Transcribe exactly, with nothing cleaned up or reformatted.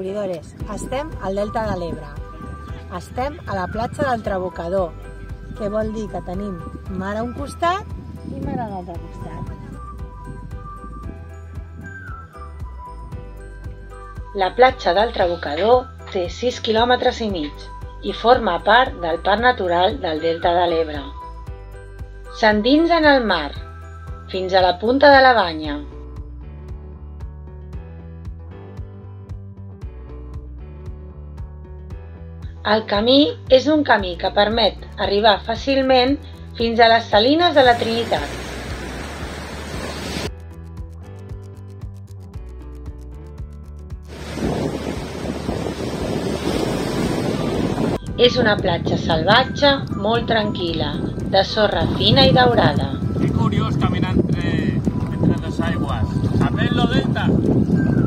descobridores. Estem al Delta de l'Ebre. Estem a la platja del Trabucador, que vol dir que tenim mar a un costat i mar a l'altre costat. La platja del Trabucador té sis quilòmetres i mig i forma part del Parc Natural del Delta de l'Ebre. S'endinsa en el mar, fins a la punta de la Banya. El camí és un camí que permet arribar fàcilment fins a les Salines de la Trinitat. És una platja salvatge molt tranquil·la, de sorra fina i daurada. Que curiós caminar entre, entre dos aigües. Sapelo Delta!